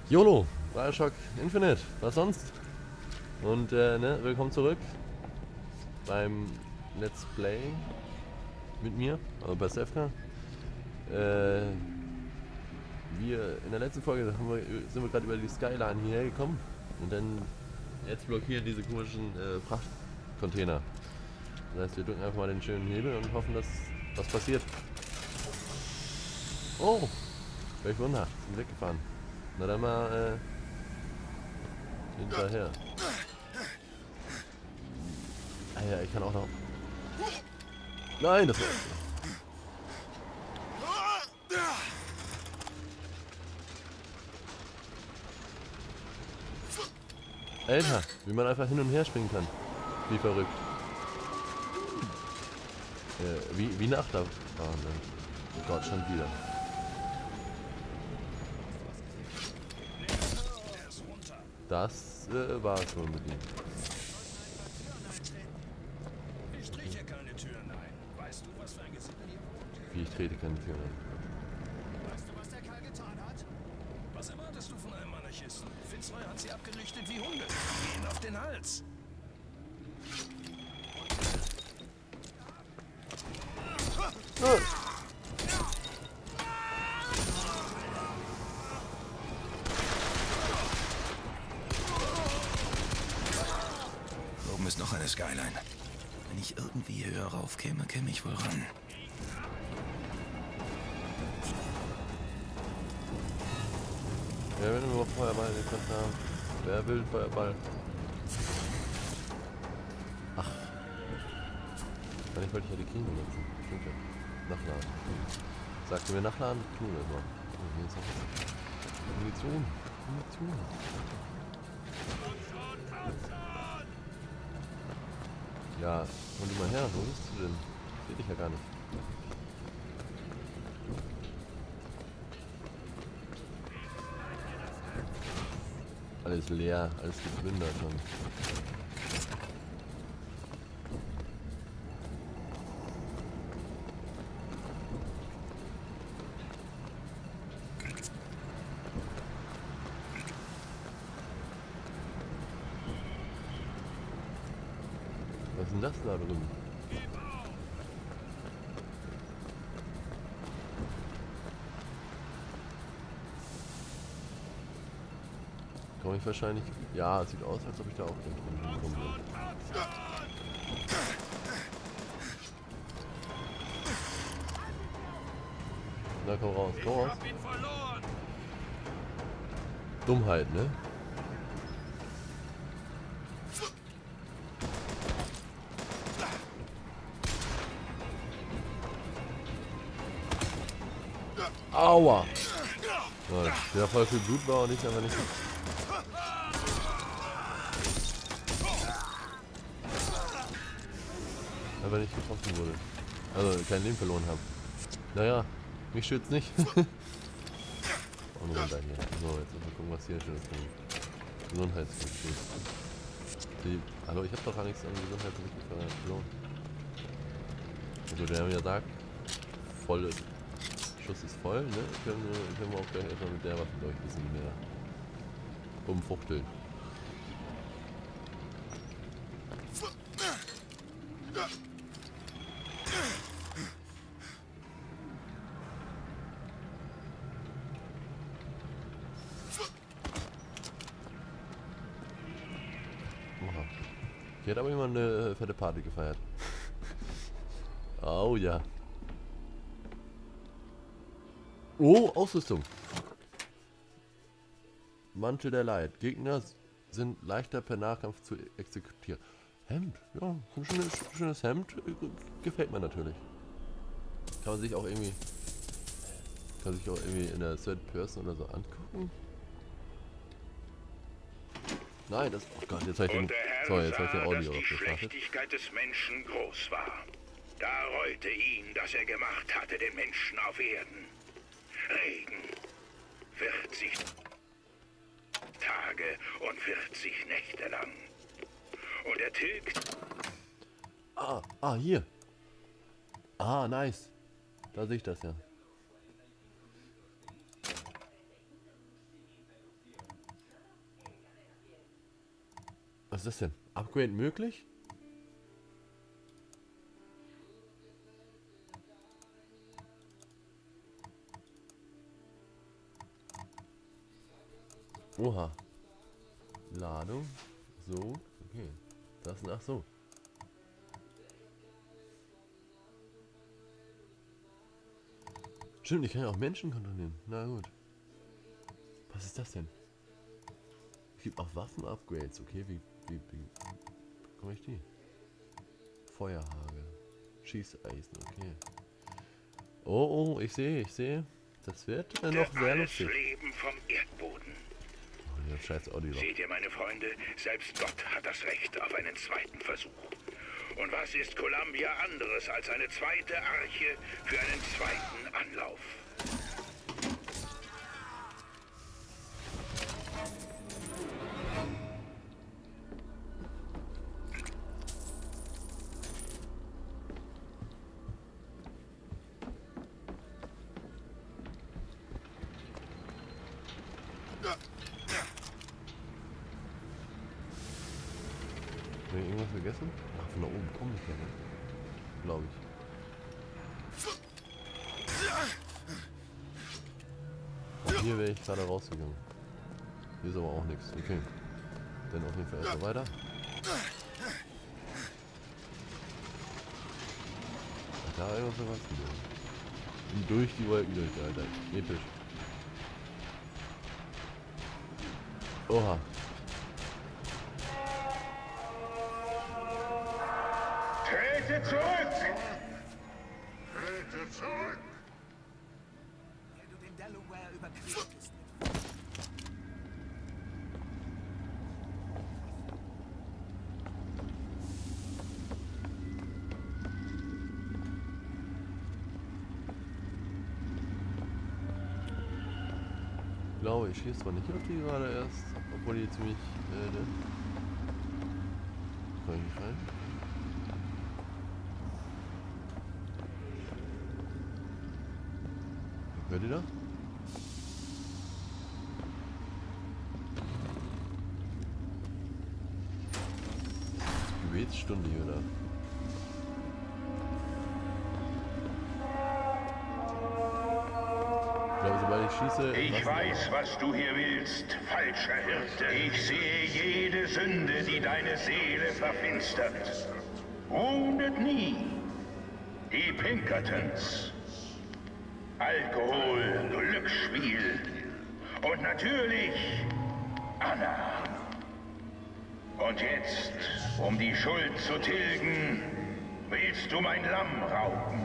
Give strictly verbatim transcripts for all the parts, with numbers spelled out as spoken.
YOLO, Bioshock Infinite, was sonst? Und äh, ne, willkommen zurück beim Let's Play mit mir, also bei Sefka. Äh, wir in der letzten Folge haben wir, sind wir gerade über die Skyline hierher gekommen und dann jetzt blockieren diese komischen äh, Frachtcontainer. Das heißt, wir drücken einfach mal den schönen Hebel und hoffen, dass was passiert. Oh, welch Wunder, sind weggefahren. Na dann mal äh, hinterher. Ah ja, ich kann auch noch. Nein, das war. Alter, wie man einfach hin und her springen kann. Wie verrückt. Äh, wie, wie nach da fahren, ne? Oh Gott, schon wieder. Das äh, war es wohl mit ihm. Ich trete keine Türen ein. Weißt du, was für ein Gesindel hier wohnt? Wie ich trete keine Tür ein. Weißt du, was der Kerl getan hat? Was erwartest du von einem Anarchisten? Fitzroy hat sie abgerichtet wie Hunde. Gehen auf den Hals. Ah. Oben ist noch eine Skyline. Wenn ich irgendwie höher raufkäme, käme ich wohl ran. Ja, wenn wir noch Feuerball gekriegt haben. Wer will Feuerball? Ach. Eigentlich wollte ich ja die Kino nutzen. Stimmt ja. Nachladen. Sagte mir nachladen? Tun wir mal. Oh, hier ist noch Munition. Munition. Ja, komm du mal her. Wo bist du denn? Ich seh dich ja gar nicht. Alles leer, alles geplündert schon. Was ist denn das da drüben? Komme ich wahrscheinlich. Ja, es sieht aus, als ob ich da auch gleich hinkommen bin. Na komm raus, komm raus. Dummheit, ne? Aua! Ja, der voll viel Blut war und ich aber nicht. Aber nicht getroffen wurde. Also kein Leben verloren habe. Naja, mich schützt nicht. Und runter hier. So, jetzt mal gucken, was hier schönes ist. Gesundheitsmittel. Die, hallo, ich habe doch gar nichts an Gesundheitsmittel verloren. Also der mir sagt, voll Schuss ist voll, ne? Können wir, können wir auch gleich erstmal mit der Waffe durch ein bisschen mehr umfuchteln. Hier hat aber jemand eine fette Party gefeiert. Oh ja. Oh, Ausrüstung. Mantel der Leid. Gegner sind leichter per Nahkampf zu exekutieren. Hemd. Ja, ein schönes, schönes Hemd. Gefällt mir natürlich. Kann man sich auch irgendwie... Kann sich auch irgendwie in der Third Person oder so angucken. Nein, das... Oh Gott, jetzt habe ich den... So, jetzt habe ich den Audio dass die gestartet. Schlechtigkeit des Menschen groß war. Da reute ihn, dass er gemacht hatte, den Menschen auf Erden. Regen, vierzig Tage und vierzig Nächte lang. Und er tilgt... Ah, ah, hier. Ah, nice. Da sehe ich das ja. Was ist das denn? Upgrade möglich? Oha. Ladung. So. Okay. Das ist ach so. Stimmt, ich kann ja auch Menschen kontrollieren. Na gut. Was ist das denn? Es gibt auch Waffen-Upgrades. Okay, wie, wie, wie bekomme ich die? Feuerhagel. Schießeisen, okay. Oh, oh, ich sehe, ich sehe. Das wird äh, noch sehr lustig. Leben vom Erdboden. Oh, das scheiß Audio. Seht ihr, meine Freunde, selbst Gott hat das Recht auf einen zweiten Versuch. Und was ist Columbia anderes als eine zweite Arche für einen zweiten Anlauf? Habe ich irgendwas vergessen? Ach, von da oben komme ich ja, ne? Glaube ich. Hier wäre ich gerade rausgegangen. Hier ist aber auch nichts. Okay. Dann auf jeden Fall erstmal weiter. Da irgendwas noch was wieder. Und durch die Wolken durch, Alter. Episch. Oha. Trete zurück! Trete zurück! Der du den Delaware überquert. Ich glaube, ich schieße zwar nicht auf die gerade erst, obwohl die ziemlich, äh, ne? Kann ich nicht rein? Hört ihr da? Gebetsstunde hier, oder? Ich glaube, sobald ich schieße... Ich weiß, was du hier willst, falscher Hirte. Ich sehe jede Sünde, die deine Seele verfinstert. Wohndet nie. Die Pinkertons. Alkohol, Glücksspiel und natürlich Anna. Und jetzt, um die Schuld zu tilgen, willst du mein Lamm rauben.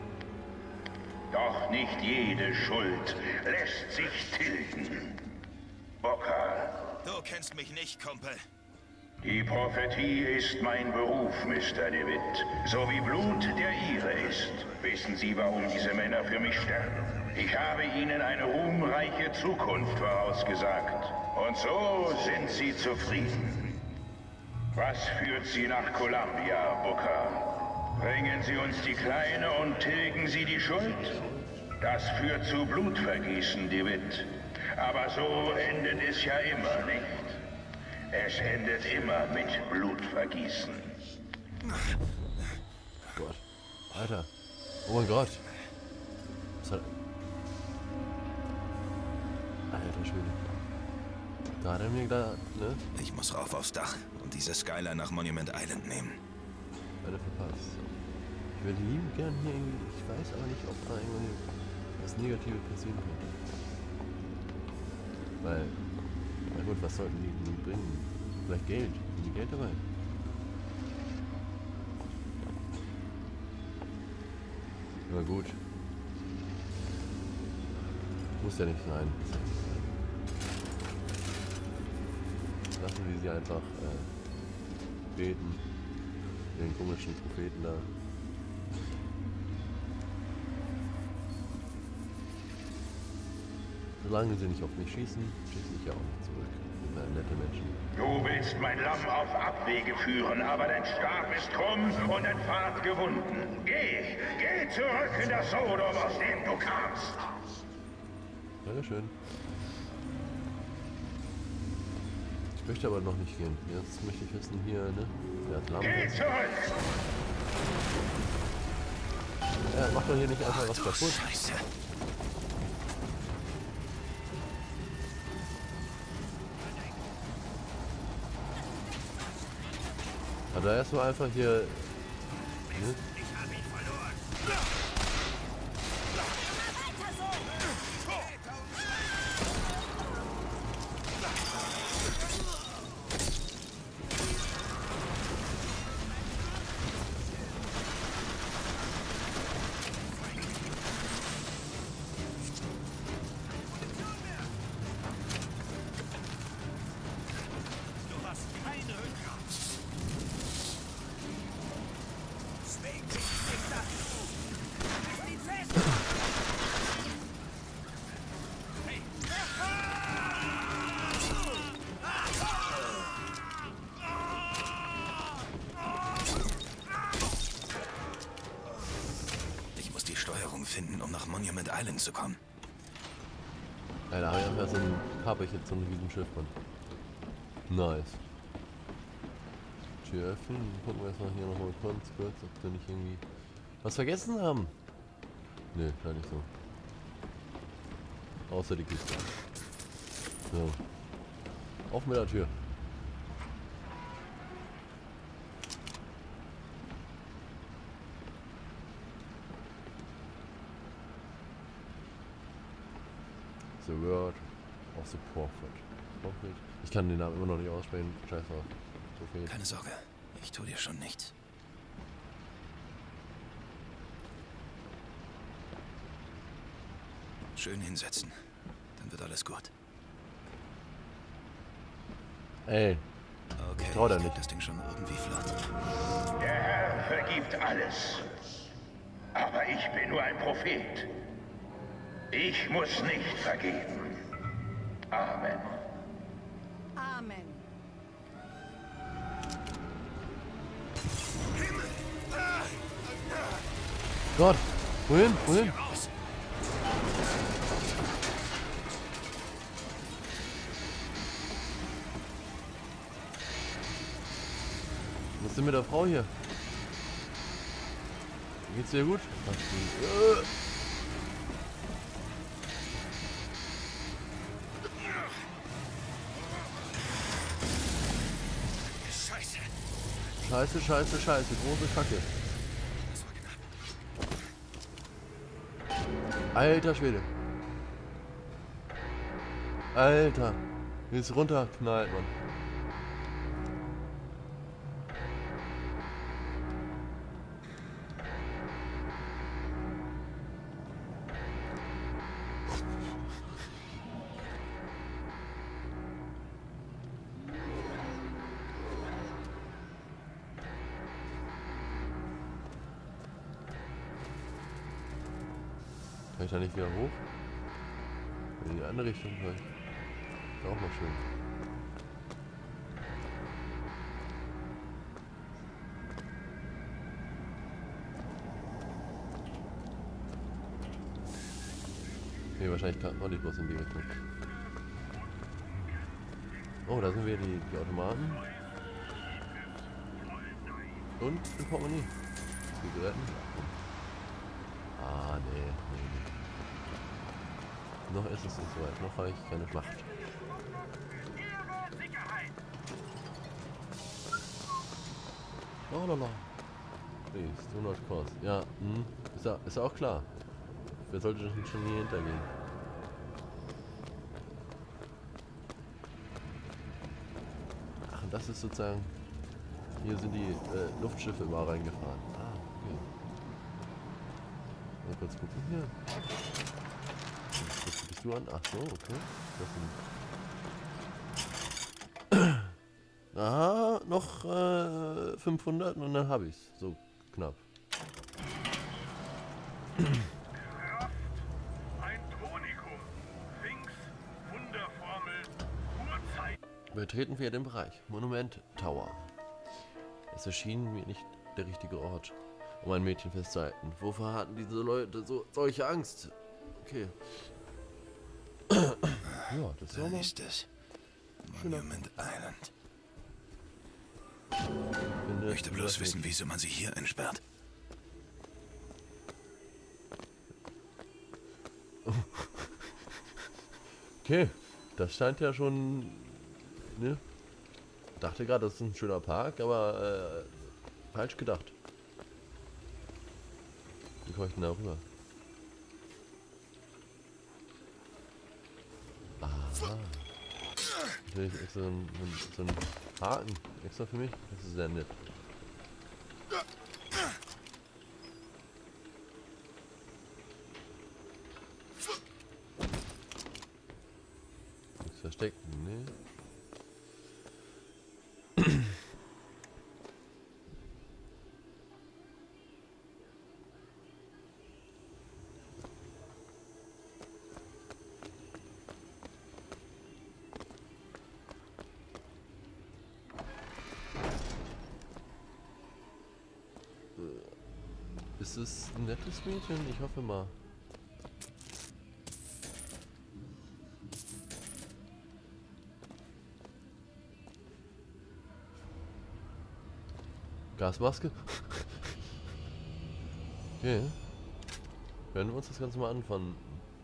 Doch nicht jede Schuld lässt sich tilgen. Bokar. Du kennst mich nicht, Kumpel. Die Prophetie ist mein Beruf, Mister DeWitt. So wie Blut der Ihre ist. Wissen Sie, warum diese Männer für mich sterben? Ich habe ihnen eine ruhmreiche Zukunft vorausgesagt. Und so sind sie zufrieden. Was führt Sie nach Columbia, Booker? Bringen Sie uns die Kleine und tilgen Sie die Schuld? Das führt zu Blutvergießen, DeWitt. Aber so endet es ja immer, nicht? Es endet immer mit Blutvergießen. Gott. Alter. Oh mein Gott. Was hat... Alter Schwede. Da hat er mir da, ne? Ich muss rauf aufs Dach und diese Skyline nach Monument Island nehmen. Alle verpasst. Ich würde lieben gern hier irgendwie... Ich weiß aber nicht, ob da irgendwie was Negatives passieren könnte. Weil... Na gut, was sollten die denn bringen? Vielleicht Geld. Haben die Geld dabei? Na gut. Muss ja nicht sein. Lassen wir sie einfach äh, beten. Den komischen Propheten da. Solange sie nicht auf mich schießen, schieße ich ja auch nicht zurück. Wir sind nette Menschen. Du willst mein Lamm auf Abwege führen, aber dein Stab ist krumm und dein Pfad gewunden. Geh, geh zurück in das Sodom, aus dem du kamst. Dankeschön. Ich möchte aber noch nicht gehen. Jetzt möchte ich wissen hier, ne? Der hat Lamm. Geh zurück! Ja, macht doch hier nicht einfach was kaputt. Scheiße. Also erstmal einfach hier. Ne? Ich hab ihn verloren. Du hast keine Rückgrat. Swing, ich sag du. Lass ihn fest. Hey. Ich muss die Steuerung finden, um nach Monument Island zu kommen. Ja, da habe ich einfach so ein Kaperchen, so ein riesen Schiff, Mann. Nice. Tür öffnen, gucken wir erstmal hier nochmal kurz, kurz, ob wir nicht irgendwie was vergessen haben. Nö, gar nicht so. Außer die Kiste. So. Auf mit der Tür. The Word of the Prophet. Prophet. Ich kann den Namen immer noch nicht aussprechen. Scheiß drauf. Prophet. Keine Sorge, ich tue dir schon nichts. Schön hinsetzen, dann wird alles gut. Ey, Okay, trau dir ich krieg nicht. das Ding schon irgendwie flott. Der Herr vergibt alles. Aber ich bin nur ein Prophet. Ich muss nicht vergeben. Amen. Amen. Gott! Wohin? Wohin? Raus! Was ist denn mit der Frau hier? Geht's dir gut? Ach, du- äh. Scheiße! Scheiße, scheiße, scheiße. Große Kacke. Das war knapp. Alter Schwede. Alter. Wie ist runterknallt, Mann. Kann ich da nicht wieder hoch? In die andere Richtung vielleicht. Ist auch mal schön. Nee, wahrscheinlich kann konnte ich bloß in die Richtung. Oh, da sind wir die, die Automaten. Und ein Portemonnaie. Zigaretten. Ah, nee, nee, nee. Noch ist es nicht so weit. Noch habe ich keine Schlacht. Oh, lala. Please, do not cross. Ja, hm. Ist ja, ist ja auch klar. Wer sollte schon schon hier hintergehen? Ach, und das ist sozusagen... Hier sind die äh, Luftschiffe mal reingefahren. Ah, okay. Mal kurz gucken hier. Was bist du an? Ach so, okay. Das sind ah, noch äh, fünfhundert und dann habe ich's. So knapp. Ein Tonikum. Sphinx, Wunderformel, Urzeit. Betreten wir den Bereich. Monument Tower. Es erschien mir nicht der richtige Ort, um ein Mädchen festzuhalten. Wovor hatten diese Leute so solche Angst? Okay. Ja, das ist Da auch mal. ist es. schöner. Monument Island. Finde, Möchte bloß wissen, wieso man sie hier entsperrt. Okay, das scheint ja schon, ne? Dachte gerade, das ist ein schöner Park, aber äh, falsch gedacht. Wie komme ich denn da rüber? Aha. Natürlich extra so ein, so ein Haken extra für mich. Das ist sehr nett. Nichts versteckt, ne? Ist es ein nettes Mädchen? Ich hoffe mal. Gasmaske? Okay. Hören wir uns das Ganze mal an von...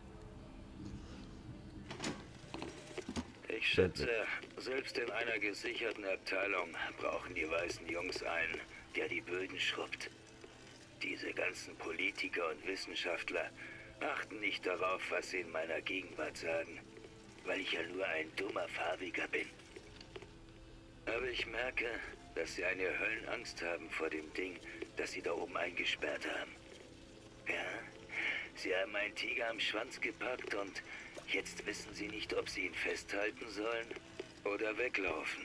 Ich schätze, selbst in einer gesicherten Abteilung brauchen die weißen Jungs einen, der die Böden schrubbt. Diese ganzen Politiker und Wissenschaftler achten nicht darauf, was sie in meiner Gegenwart sagen, weil ich ja nur ein dummer Farbiger bin. Aber ich merke, dass sie eine Höllenangst haben vor dem Ding, das sie da oben eingesperrt haben. Ja, sie haben einen Tiger am Schwanz gepackt und jetzt wissen sie nicht, ob sie ihn festhalten sollen oder weglaufen.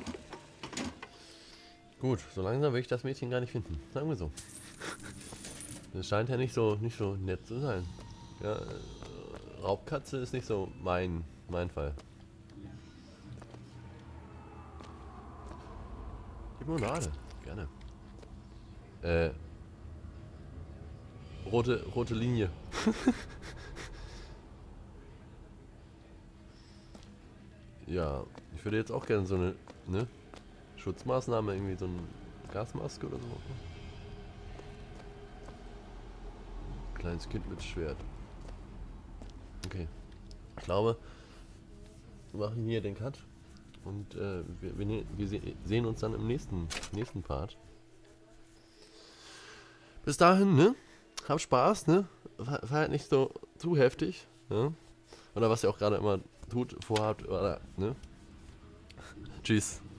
Gut, so langsam will ich das Mädchen gar nicht finden. Sagen wir so. Das scheint ja nicht so nicht so nett zu sein. Ja, äh, Raubkatze ist nicht so mein mein Fall. Limonade, gerne. Äh. Rote rote Linie. Ja, ich würde jetzt auch gerne so eine ne, Schutzmaßnahme, irgendwie so eine Gasmaske oder so. Kleines Kind mit Schwert. Okay. Ich glaube, wir machen hier den Cut. Und äh, wir, wir, wir sehen uns dann im nächsten, nächsten Part. Bis dahin, ne? Hab Spaß, ne? War halt nicht so zu heftig, ne? Oder was ihr auch gerade immer tut, vorhabt, oder, ne? Tschüss.